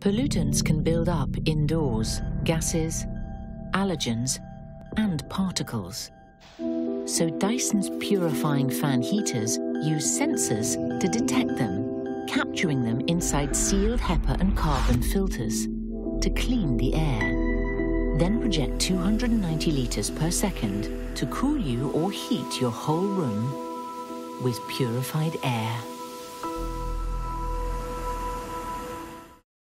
Pollutants can build up indoors, gases, allergens, and particles. So Dyson's purifying fan heaters use sensors to detect them, capturing them inside sealed HEPA and carbon filters to clean the air. Then project 290 litres per second to cool you or heat your whole room with purified air.